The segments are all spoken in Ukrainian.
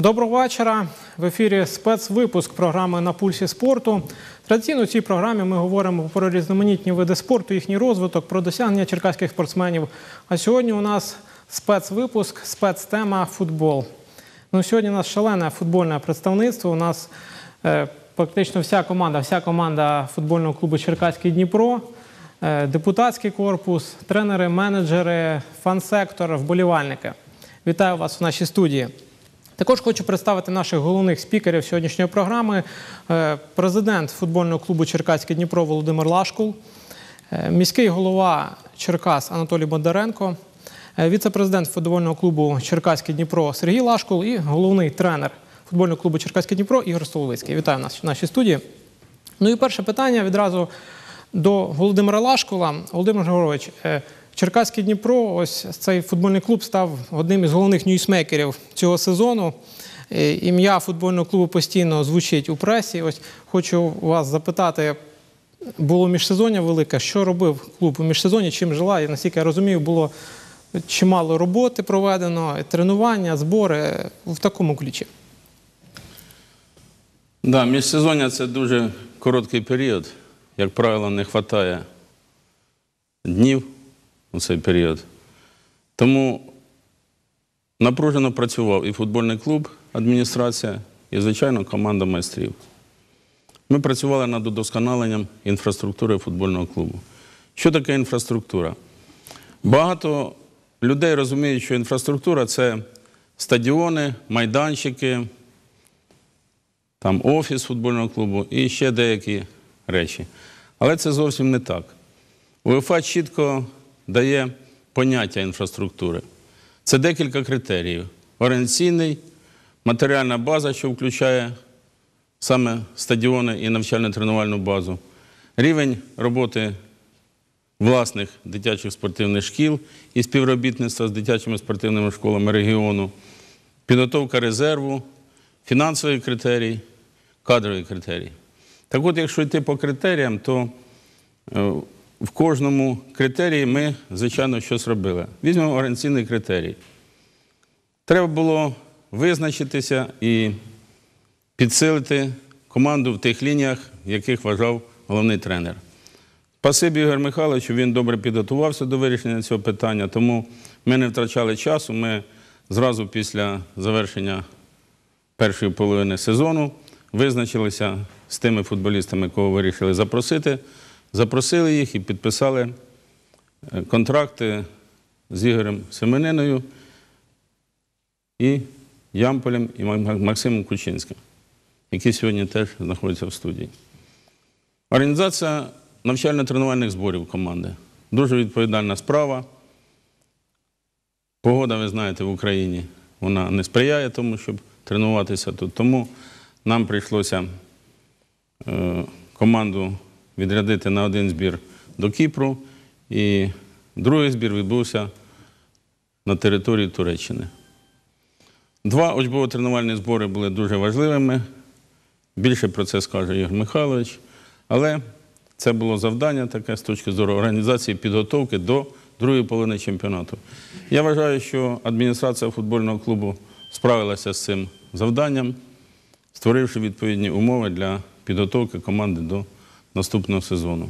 Доброго вечора. В ефірі спецвипуск програми «На пульсі спорту». Традиційно у цій програмі ми говоримо про різноманітні види спорту, їхній розвиток, про досягнення черкаських спортсменів. А сьогодні у нас спецвипуск, спецтема «Футбол». Сьогодні у нас шалене футбольне представництво. У нас практично вся команда футбольного клубу «Черкаський Дніпро», депутатський корпус, тренери, менеджери, фан-сектор, вболівальники. Вітаю вас в нашій студії. Також хочу представити наших головних спікерів сьогоднішньої програми. Президент футбольного клубу «Черкаський Дніпро» Володимир Лашкул, міський голова Черкас Анатолій Бондаренко, віце-президент футбольного клубу «Черкаський Дніпро» Сергій Лашкул і головний тренер футбольного клубу «Черкаський Дніпро» Ігор Столовицький. Вітаю нас в нашій студії. І перше питання відразу до Володимира Лашкула. Володимир Григорович, Черкаський Дніпро, ось цей футбольний клуб став одним із головних ньюсмейкерів цього сезону. Ім'я футбольного клубу постійно звучить у пресі. Ось хочу вас запитати, було міжсезоння велике, що робив клуб у міжсезонні, чим жила? І, наскільки я розумію, було чимало роботи проведено, тренування, збори в такому ключі. Да, міжсезоння – це дуже короткий період. Як правило, не вистачає днів у цей період. Тому напружено працював і футбольний клуб, адміністрація, і, звичайно, команда майстрів. Ми працювали над удосконаленням інфраструктури футбольного клубу. Що таке інфраструктура? Багато людей розуміють, що інфраструктура – це стадіони, майданчики, там офіс футбольного клубу і ще деякі речі. Але це зовсім не так. УЄФА чітко дає поняття інфраструктури. Це декілька критеріїв. Організаційний, матеріальна база, що включає саме стадіони і навчально-тренувальну базу, рівень роботи власних дитячих спортивних шкіл і співробітництва з дитячими спортивними школами регіону, підготовка резерву, фінансовий критерій, кадровий критерій. Так от, якщо йти по критеріям, то в кожному критерії ми, звичайно, щось робили. Візьмемо організаційний критерій. Треба було визначитися і підсилити команду в тих лініях, яких вважав головний тренер. Спасибі Ігорю Михайловичу, він добре підготувався до вирішення цього питання, тому ми не втрачали часу. Ми зразу після завершення першої половини сезону визначилися з тими футболістами, кого вирішили запросити. Запросили їх і підписали контракти з Ігорем Семениною і Ямполем і Максимом Кучинським, які сьогодні теж знаходяться в студії. Організація навчально-тренувальних зборів команди. Дуже відповідальна справа. Погода, ви знаєте, в Україні, вона не сприяє тому, щоб тренуватися тут. Тому нам прийшлося команду відрядити на один збір до Кіпру, і другий збір відбувся на території Туреччини. Два учбово-тренувальні збори були дуже важливими. Більше про це скаже Ігор Михайлович. Але це було завдання таке з точки зору організації підготовки до другої половини чемпіонату. Я вважаю, що адміністрація футбольного клубу справилася з цим завданням, створивши відповідні умови для підготовки команди до наступного сезону.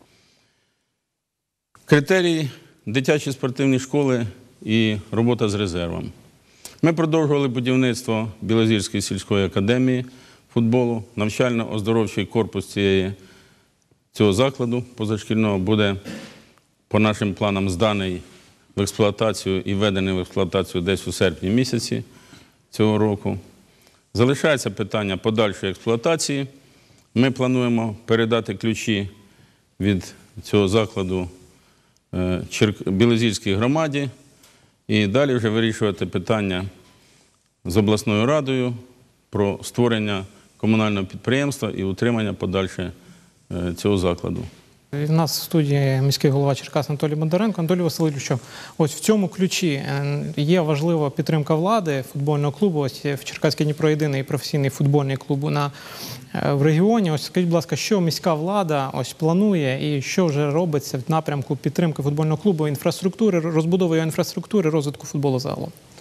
Критерії – дитячі спортивні школи і робота з резервом. Ми продовжували будівництво Білозірської сільської академії футболу. Навчально-оздоровчий корпус цього закладу позашкільного буде, по нашим планам, зданий в експлуатацію і введений в експлуатацію десь у серпні місяці цього року. Залишається питання подальшої експлуатації. Ми плануємо передати ключі від цього закладу Білозірській громаді і далі вже вирішувати питання з обласною радою про створення комунального підприємства і утримання подальше цього закладу. У нас в студії міський голова Черкас Анатолій Бондаренко. Анатолій Васильович, ось в цьому ключі є важлива підтримка влади футбольного клубу. Ось в Черкаський Дніпро єдиний професійний футбольний клуб в регіоні. Ось скажіть, будь ласка, що міська влада планує і що вже робиться в напрямку підтримки футбольного клубу, інфраструктури, розбудови його інфраструктури, розвитку футболу загалом?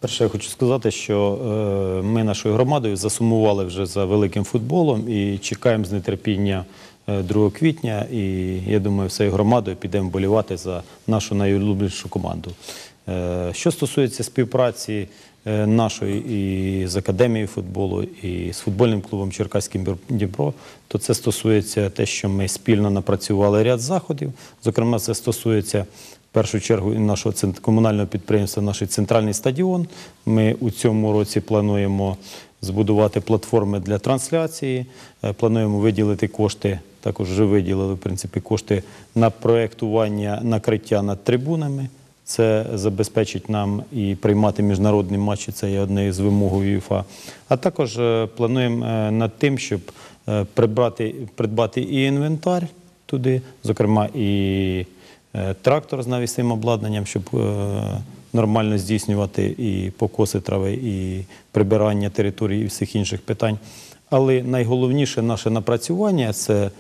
Перше, я хочу сказати, що ми нашою громадою засумували вже за великим футболом і чекаємо з нетерпіння 2 квітня. І я думаю, всією громадою підемо вболівати за нашу найулюбленішу команду. Що стосується співпраці нашої і з Академією футболу, і з футбольним клубом Черкаський Дніпро, то це стосується те, що ми спільно напрацювали ряд заходів. Зокрема, це стосується в першу чергу і нашого комунального підприємства, наш центральний стадіон. Ми у цьому році плануємо збудувати платформи для трансляції, плануємо виділити кошти, також вже виділили, в принципі, кошти на проєктування накриття над трибунами. Це забезпечить нам і приймати міжнародні матчі, це є однією з вимог УЄФА. А також плануємо над тим, щоб придбати і інвентар туди, зокрема і трактор з навісним обладнанням, щоб нормально здійснювати і покоси трави, і прибирання території, і всіх інших питань. Але найголовніше наше напрацювання – це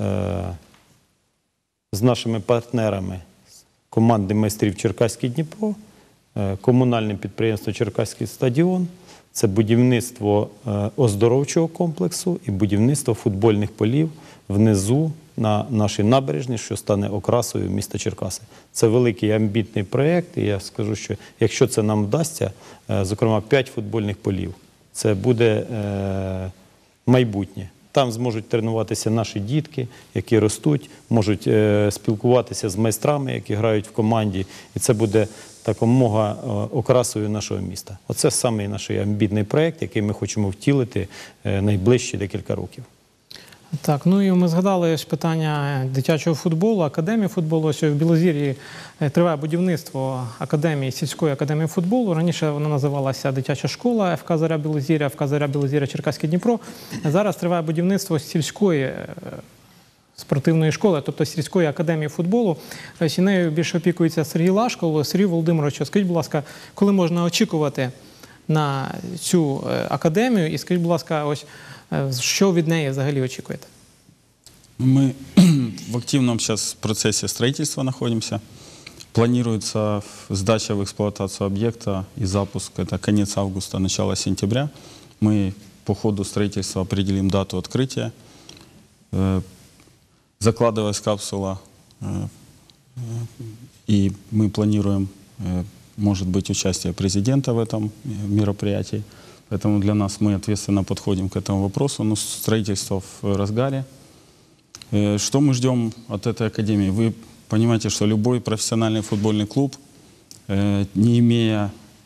з нашими партнерами команди майстрів Черкаський Дніпро, комунальне підприємство Черкаський стадіон, це будівництво оздоровчого комплексу і будівництво футбольних полів внизу на нашій набережній, що стане окрасою міста Черкаси. Це великий амбітний проєкт, і я скажу, що якщо це нам вдасться, зокрема 5 футбольних полів, це буде майбутнє. Там зможуть тренуватися наші дітки, які ростуть, можуть спілкуватися з майстрами, які грають в команді. І це буде такомога окрасою нашого міста. Оце саме наш амбітний проєкт, який ми хочемо втілити найближчі декілька років. Так, ну і ми згадали ж питання дитячого футболу, академії футболу. Що в Білозір'ї триває будівництво академії, сільської академії футболу. Раніше вона називалася дитяча школа ФК «Зоря Білозір'я», ФК «Зоря Білозір'я» Черкаський Дніпро. Зараз триває будівництво сільської спортивної школи, тобто сільської академії футболу. І нею більше опікується Сергій Лашко. Сергій Володимирович, скажіть, будь ласка, коли можна очікувати на цю академію? І скажіть, будь ласка, ось що від неї взагалі очікуєте? Мы в активном сейчас процессе строительства находимся. Планируется сдача в эксплуатацию объекта и запуск. Это конец августа, начало сентября. Мы по ходу строительства определим дату открытия. Закладывалась капсула, и мы планируем, может быть, участие президента в этом мероприятии. Поэтому для нас мы ответственно подходим к этому вопросу. Но строительство в разгаре. Что мы ждем от этой академии? Вы понимаете, что любой профессиональный футбольный клуб, не имея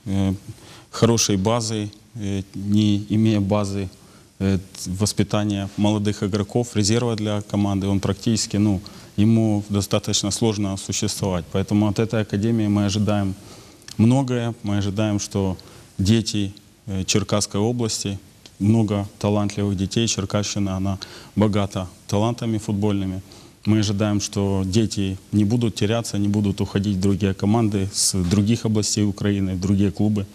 хорошей базы, не имея базы воспитания молодых игроков, резерва для команды, он практически, ему достаточно сложно существовать. Поэтому от этой академии мы ожидаем многое. Мы ожидаем, что дети Черкасской области, много талантливых детей, Черкащина, она богата талантами футбольными. Мы ожидаем, что дети не будут теряться, не будут уходить в другие команды с других областей Украины, в другие клубы.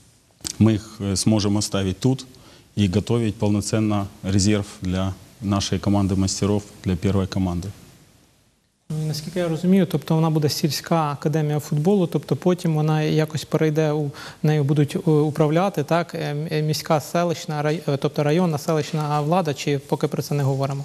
Мы их сможем оставить тут и готовить полноценно резерв для нашей команды мастеров, для первой команды. Наскільки я розумію, тобто вона буде сільська академія футболу, тобто потім вона якось перейде, нею будуть управляти, так, міська, селищна, тобто районна, селищна влада, чи поки про це не говоримо?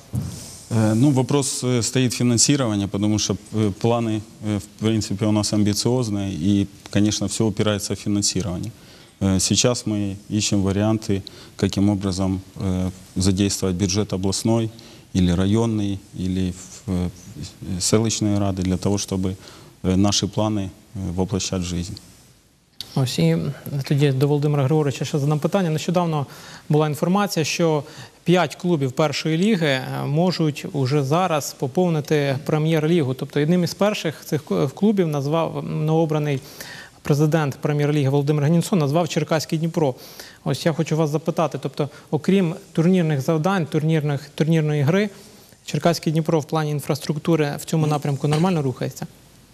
Вопрос стоит финансирования, потому что планы, в принципе, у нас амбициозные, и, конечно, все упирается в финансирование. Сейчас мы ищем варианты, каким образом задействовать бюджет областной или районный, или селищные рады для того, чтобы наши планы воплощать в жизнь. Ось і тоді до Володимира Григоровича ще задам питання. Нещодавно була інформація, що 5 клубів першої ліги можуть уже зараз поповнити прем'єр-лігу. Тобто одним із перших цих клубів назвав новообраний президент прем'єр-ліги Володимир Генінсон, назвав Черкаський Дніпро. Ось я хочу вас запитати, тобто окрім турнірних завдань, турнірної гри, Черкаський Дніпро в плані інфраструктури в цьому напрямку нормально рухається?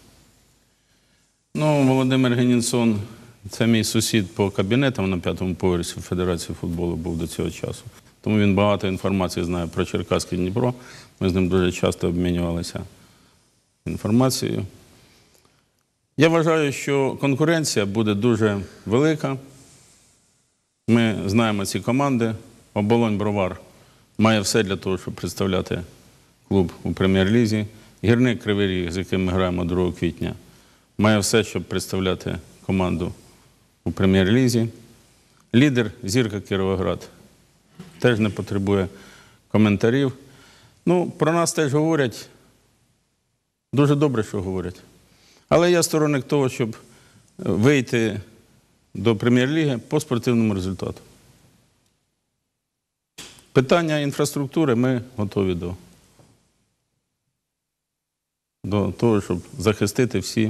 Володимир Генінсон – це мій сусід по кабінетам на 5-му поверсі Федерації футболу був до цього часу. Тому він багато інформації знає про Черкаський Дніпро. Ми з ним дуже часто обмінювалися інформацією. Я вважаю, що конкуренція буде дуже велика Ми знаємо ці команди. Оболонь-Бровар має все для того, щоб представляти клуб у прем'єр-лізі. Гірник Кривий Ріг, з яким ми граємо 2 квітня, має все, щоб представляти команду у прем'єр-лізі. Лідер Зірка Кіровоград теж не потребує коментарів. Ну, про нас теж говорять. Дуже добре, що говорять. Але я сторонник того, щоб вийти до прем'єр-ліги по спортивному результату. Питання інфраструктури ми готові до того, щоб захистити всі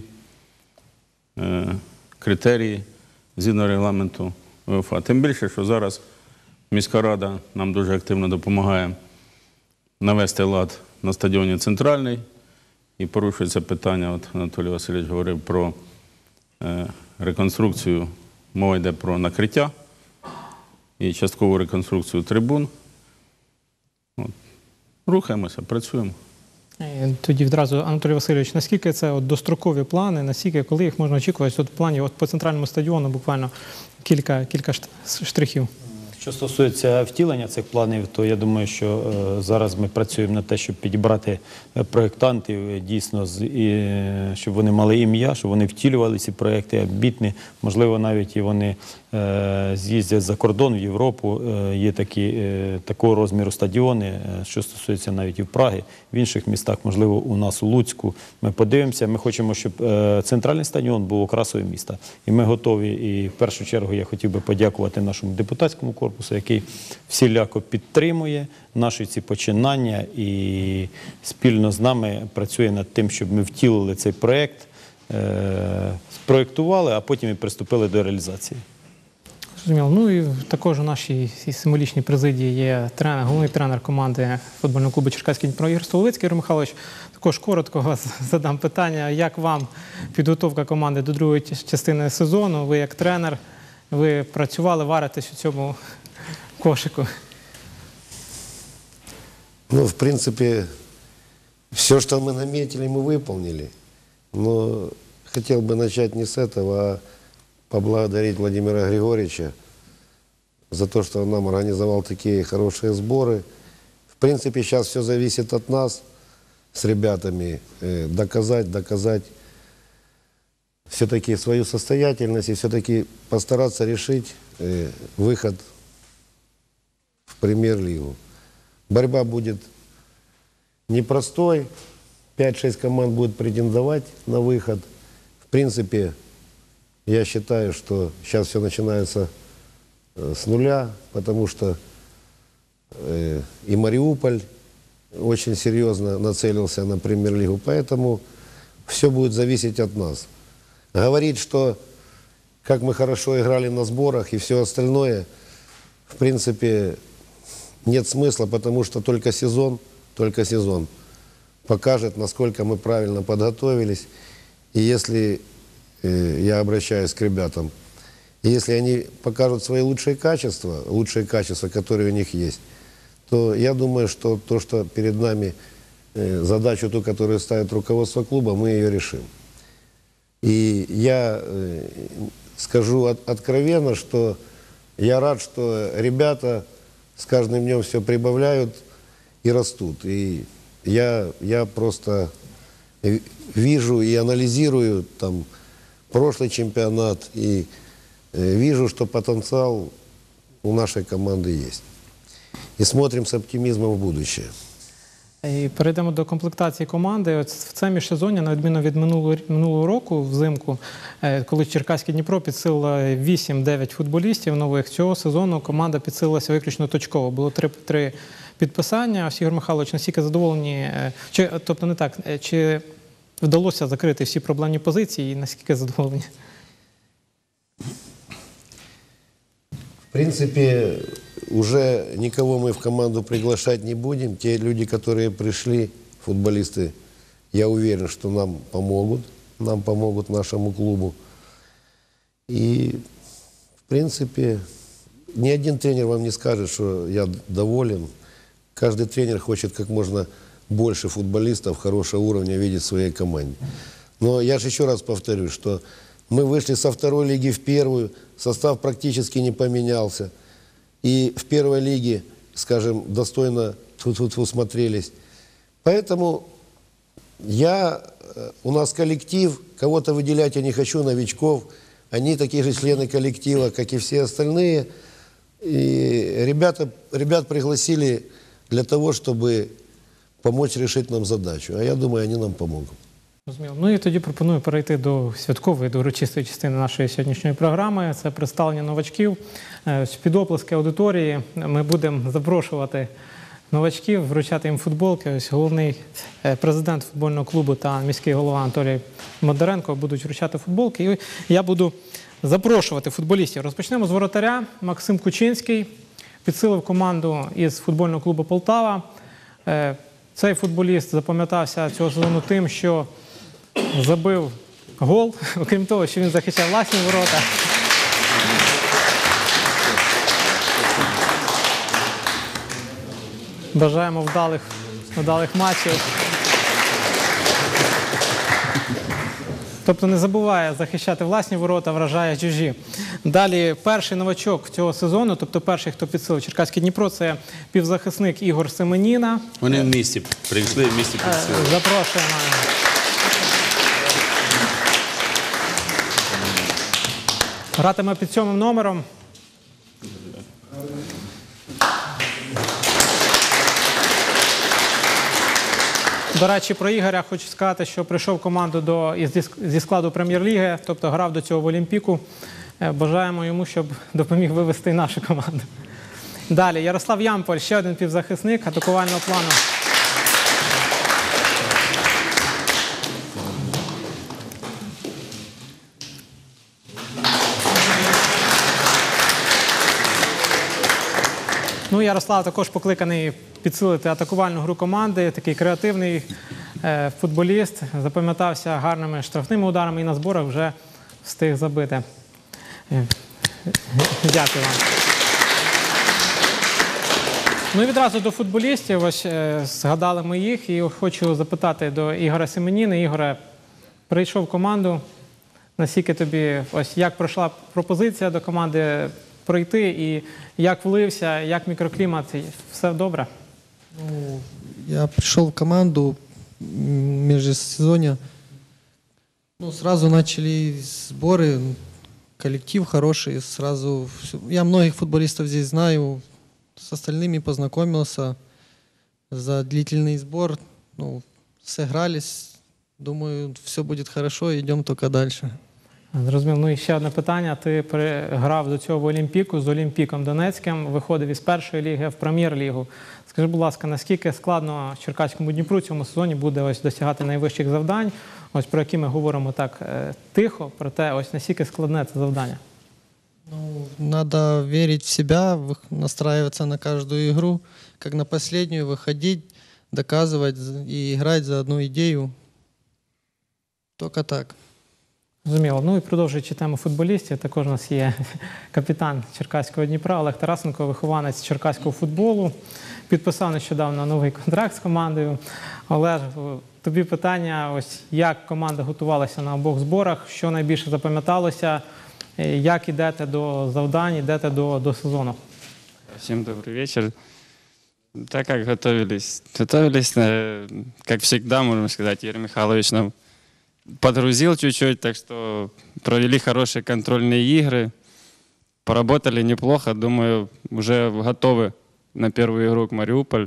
критерії згідно регламенту УЄФА. Тим більше, що зараз міська рада нам дуже активно допомагає навести лад на стадіоні «Центральний». І порушується питання, от Анатолій Васильович говорив про реконструкцію, мова йде про накриття і часткову реконструкцію трибун. От. Рухаємося, працюємо. Тоді відразу, Анатолій Васильович, наскільки це дострокові плани, наскільки, коли їх можна очікувати? От в плані по центральному стадіону буквально кілька штрихів. Що стосується втілення цих планів, то я думаю, що зараз ми працюємо над те, щоб підібрати проєктантів, дійсно, щоб вони мали ім'я, щоб вони втілювали ці проєкти амбітні. Можливо, навіть і вони з'їздять за кордон в Європу. Є такого розміру стадіони, що стосується навіть і в Прагі, в інших містах, можливо, у нас у Луцьку. Ми подивимося, ми хочемо, щоб центральний стадіон був окрасою міста. І ми готові, і в першу чергу я хотів би подякувати нашому депутатському корпусу, який всіляко підтримує наші ці починання і спільно з нами працює над тим, щоб ми втілили цей проєкт, спроєктували, а потім і приступили до реалізації. Зрозуміло. Ну і також у нашій символічній президії є головний тренер команди футбольного клубу Черкаський Дніпро Ігор Столовицький. Ігор Михайлович, також коротко вас задам питання. Як вам підготовка команди до другої частини сезону? Ви як тренер, ви працювали, варитесь у цьому кошику? Ну, в принципе, все, что мы наметили, мы выполнили. Но хотел бы начать не с этого, а поблагодарить Владимира Григорьевича за то, что он нам организовал такие хорошие сборы. В принципе, сейчас все зависит от нас с ребятами. Доказать все-таки свою состоятельность и все-таки постараться решить выход в премьер-лигу. Борьба будет непростой. 5-6 команд будет претендовать на выход. В принципе, я считаю, что сейчас все начинается с нуля, потому что и Мариуполь очень серьезно нацелился на премьер-лигу, поэтому все будет зависеть от нас. Говорить, что как мы хорошо играли на сборах и все остальное, в принципе, нет смысла, потому что только сезон покажет, насколько мы правильно подготовились. И если, я обращаюсь к ребятам, если они покажут свои лучшие качества, которые у них есть, то я думаю, что то, что перед нами, задачу ту, которую ставит руководство клуба, мы ее решим. И я скажу откровенно, что я рад, что ребята с каждым днем все прибавляют и растут. И я просто вижу и анализирую там прошлый чемпионат и вижу, что потенциал у нашей команды есть. И смотрим с оптимизмом в будущее. І перейдемо до комплектації команди. От в це міжсезоння, на відміну від минулого року, взимку, коли Черкаське Дніпро підсилило 8-9 футболістів нових, цього сезону команда підсилилася виключно точково. Було 3 підписання. Ігор Михайлович, наскільки задоволені, тобто не так, чи вдалося закрити всі проблемні позиції і наскільки задоволені? В принципе, уже никого мы в команду приглашать не будем. Те люди, которые пришли, футболисты, я уверен, что нам помогут нашему клубу. И, в принципе, ни один тренер вам не скажет, что я доволен. Каждый тренер хочет как можно больше футболистов хорошего уровня видеть в своей команде. Но я же еще раз повторю, что Мы вышли со второй лиги в первую, состав практически не поменялся. И в первой лиге, скажем, достойно тьфу-тьфу-тьфу смотрелись. Поэтому у нас коллектив, кого-то выделять я не хочу, новичков. Они такие же члены коллектива, как и все остальные. И ребят пригласили для того, чтобы помочь решить нам задачу. А я думаю, они нам помогут. Розуміло. Ну і тоді пропоную перейти до святкової, до урочистої частини нашої сьогоднішньої програми. Це представлення новачків. Під оплески аудиторії ми будемо запрошувати новачків, вручати їм футболки. Ось головний президент футбольного клубу та міський голова Анатолій Модаренко будуть вручати футболки. І я буду запрошувати футболістів. Розпочнемо з воротаря. Максим Кучинський підсилив команду із футбольного клубу «Полтава». Цей футболіст запам'ятався цього сезону тим, що забив гол, окрім того, що він захищав власні ворота. Бажаємо вдалих матчів. Тобто не забуває захищати власні ворота, вражає чужі. Далі перший новачок цього сезону, тобто перший, хто підсилив Черкаське Дніпро, це півзахисник Ігор Семеніна. Вони в місті прийшли, в місті підсилили. Запрошуємо. Гратиме під 7 номером. До речі, про Ігоря хочу сказати, що прийшов в команду зі складу Прем'єр-ліги, тобто грав до цього в Олімпіку. Бажаємо йому, щоб допоміг вивести і нашу команду. Далі, Ярослав Ямполь, ще один півзахисник атакувального плану. Ну, Ярослав також покликаний підсилити атакувальну гру команди, такий креативний футболіст, запам'ятався гарними штрафними ударами і на зборах вже встиг забити. Дякую вам. Ну і відразу до футболістів, ось згадали ми їх, і хочу запитати до Ігоря Семеніна. Ігоре, прийшов в команду, наскільки тобі, ось як пройшла пропозиція до команди пройти, і як влився, як мікроклімат, все добре? Ну, я пришел в команду в межсезонье. Ну, сразу начали сборы, коллектив хороший, сразу. Я многих футболистов здесь знаю, с остальными познакомился за длительный сбор. Ну, сыгрались, думаю, все будет хорошо, идем только дальше. Зрозумів. Ну і ще одне питання. Ти грав до цього в Олімпіку з Олімпіком Донецьким, виходив із першої ліги в Прем'єр-лігу. Скажи, будь ласка, наскільки складно Черкаському Дніпру цьому сезоні буде ось досягати найвищих завдань, ось про які ми говоримо так тихо, проте ось наскільки складне це завдання? Ну, надо верить в себя, настраиваться на каждую игру, как на последнюю, выходить, доказывать и играть за одну идею. Только так. Зрозуміло. Ну і продовжуючи тему футболістів, також у нас є капітан Черкаського Дніпра Олег Тарасенко, вихованець черкаського футболу. Підписав нещодавно новий контракт з командою. Олег, тобі питання, ось як команда готувалася на обох зборах, що найбільше запам'яталося, як йдете до завдань, йдете до сезону? Всем добрый вечер. Так как готовились? Готовились, как всегда, можно сказать, Игорь Михайлович нам подгрузил чуть-чуть, так что провели хорошие контрольные игры, поработали неплохо, думаю, уже готовы на первую игру к Мариуполь.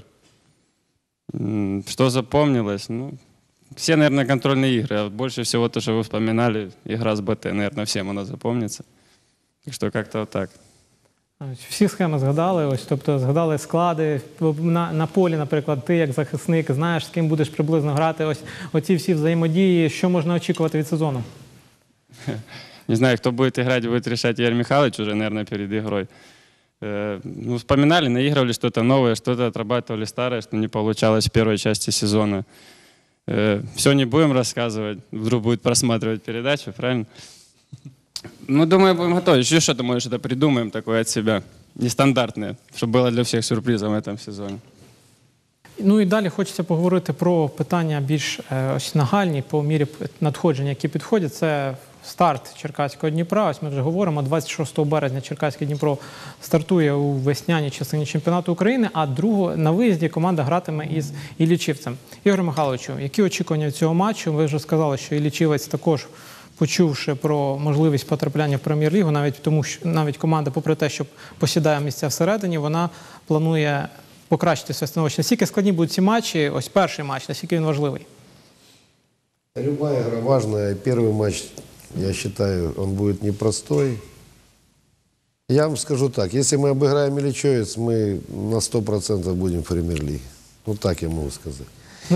Что запомнилось? Ну, все, наверное, контрольные игры, а больше всего то, что вы вспоминали, игра с БТ, наверное, всем она запомнится. Так что как-то вот так. Всі схеми згадали, ось, тобто згадали склади на полі, наприклад, ти як захисник, знаєш, з ким будеш приблизно грати, ось оці всі взаємодії, що можна очікувати від сезону? Не знаю, кто будет играть, будет решать Игорь Михайлович уже, наверное, перед игрой. Ну, вспоминали, наигрывали что-то новое, что-то отрабатывали старое, что не получалось в первой части сезона. Все не будем рассказывать, вдруг будет просматривать передачу, правильно? Ну, думаю, будем готовы. Еще что-то, может, что-то придумаем такое от себя, нестандартное, чтобы было для всех сюрпризом в этом сезоне. Ну і далі хочеться поговорити про питання більш ось нагальні по мірі надходження, які підходять. Це старт Черкаського Дніпра. Ось ми вже говоримо, 26 березня Черкаське Дніпро стартує у весняній частині чемпіонату України, а на виїзді команда гратиме із Іллічівцем. Ігор Михайловичу, які очікування від цього матчу? Ви вже сказали, що Іллічівець також, почувши про можливість потрапляння в Прем'єр-лігу, навіть команда, попри те, що посідає місця всередині, вона планує покращити своє становище. Наскільки складні будуть ці матчі? Ось перший матч, наскільки він важливий? Любая игра важная. Первый матч, я считаю, он будет непростой. Я вам скажу так, если мы обыграем Ильичевец, мы на 100% будем в Премьер-лиге. Вот так я могу сказать.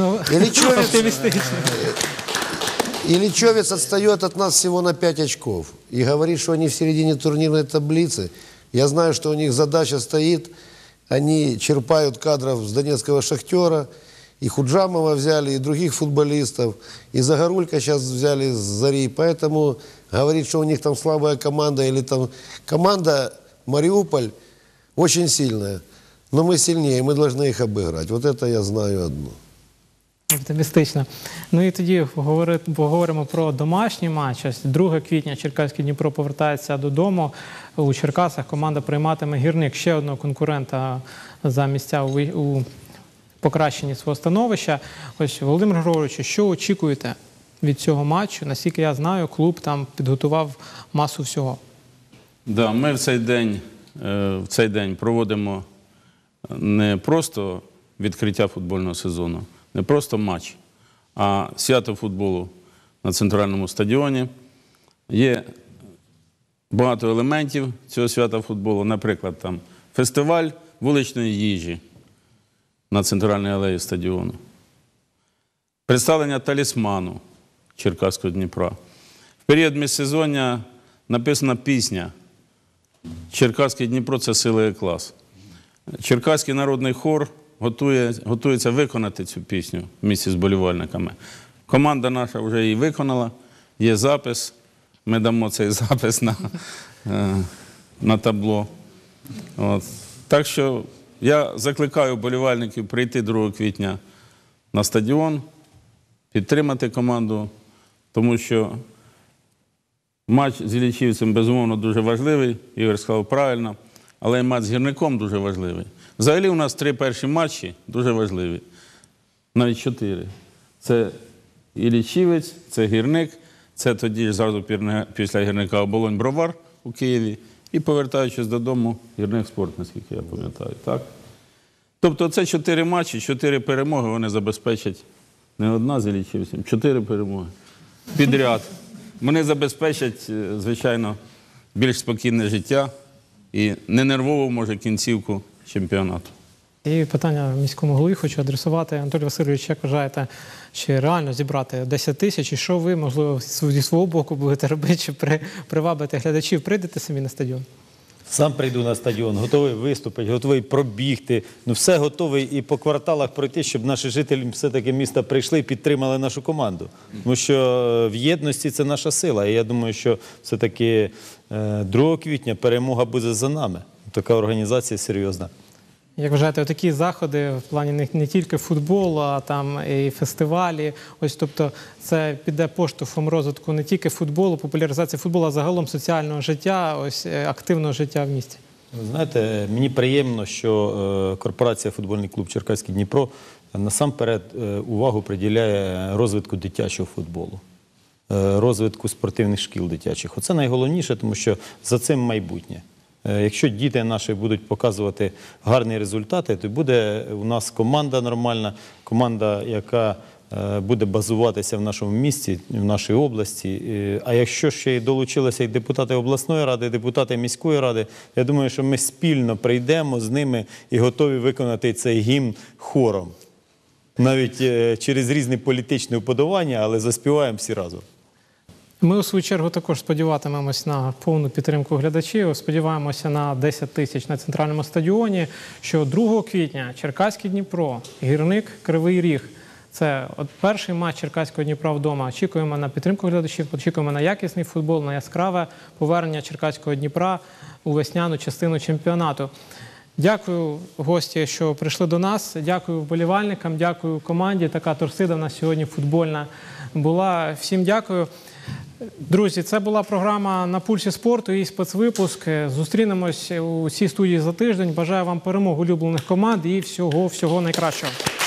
Ильичевец отстает от нас всего на 5 очков. И говорит, что они в середине турнирной таблицы. Я знаю, что у них задача стоит. Они черпают кадров с донецкого «Шахтера». И Худжамова взяли, и других футболистов. И Загорулька сейчас взяли с «Зари». Поэтому говорит, что у них там слабая команда. Или там команда Мариуполь очень сильная. Но мы сильнее, мы должны их обыграть. Вот это я знаю одно. Оптимістично. Ну і тоді поговоримо про домашній матч. 2 квітня Черкаське Дніпро повертається додому. У Черкасах команда прийматиме «Гірник», ще одного конкурента за місця у покращенні свого становища. Ось, Володимир Григорович, що очікуєте від цього матчу? Наскільки я знаю, клуб там підготував масу всього. Да, ми в цей день проводимо не просто відкриття футбольного сезону, не просто матч, а свято футболу на центральному стадіоні. Є багато елементів цього свята футболу, наприклад, там фестиваль вуличної їжі на центральній алеї стадіону, представлення талісману Черкаського Дніпра. В період міжсезоння написана пісня «Черкаське Дніпро – це сила і клас». Черкаський народний хор готується виконати цю пісню в місті з болівальниками. Команда наша вже її виконала, є запис, ми дамо цей запис на табло. От. Так що я закликаю болівальників прийти 2 квітня на стадіон, підтримати команду, тому що матч з Іллічівцем, безумовно, дуже важливий, Ігор сказав правильно, але і матч з Гірником дуже важливий. Взагалі у нас 3 перші матчі дуже важливі, навіть 4. Це Іллічівець, це Гірник, це тоді ж зразу після Гірника Оболонь-Бровар у Києві і, повертаючись додому, Гірник-Спорт, наскільки я пам'ятаю. Так? Тобто це 4 матчі, 4 перемоги вони забезпечать, не одна з Іллічівцем, 4 перемоги підряд. Вони забезпечать, звичайно, більш спокійне життя і не нервову, може, кінцівку чемпіонату. І питання міському голові хочу адресувати. Анатолій Васильович, як вважаєте, чи реально зібрати 10 тисяч? І що ви, можливо, зі свого боку будете робити, щоб привабити глядачів? Прийдете самі на стадіон? Сам прийду на стадіон, готовий виступити, готовий пробігти. Ну, все готовий і по кварталах пройти, щоб наші жителі все-таки міста прийшли і підтримали нашу команду. Тому що в єдності це наша сила. І я думаю, що все-таки 2 квітня перемога буде за нами. Така організація серйозна. Як вважаєте, такі заходи в плані не тільки футболу, а там і фестивалі, ось, тобто це піде поштовхом розвитку не тільки футболу, популяризації футболу, а загалом соціального життя, ось активного життя в місті? Ви знаєте, мені приємно, що корпорація «Футбольний клуб Черкаське Дніпро» насамперед увагу приділяє розвитку дитячого футболу, розвитку спортивних шкіл дитячих. Оце найголовніше, тому що за цим майбутнє. Якщо діти наші будуть показувати гарні результати, то буде у нас команда нормальна, команда, яка буде базуватися в нашому місті, в нашій області. А якщо ще й долучилися і депутати обласної ради, і депутати міської ради, я думаю, що ми спільно прийдемо з ними і готові виконати цей гімн хором. Навіть через різні політичні уподобання, але заспіваємо всі разом. Ми, у свою чергу, також сподіватимемось на повну підтримку глядачів. Сподіваємося на 10 тисяч на центральному стадіоні, що 2 квітня Черкаське Дніпро, Гірник, Кривий Ріг. Це перший матч Черкаського Дніпра вдома. Очікуємо на підтримку глядачів, очікуємо на якісний футбол, на яскраве повернення Черкаського Дніпра у весняну частину чемпіонату. Дякую, гості, що прийшли до нас. Дякую вболівальникам, дякую команді. Така торсида в нас сьогодні футбольна була. Всім дякую. Друзі, це була програма «На пульсі спорту» і спецвипуск. Зустрінемось у цій студії за тиждень. Бажаю вам перемог улюблених команд і всього найкращого.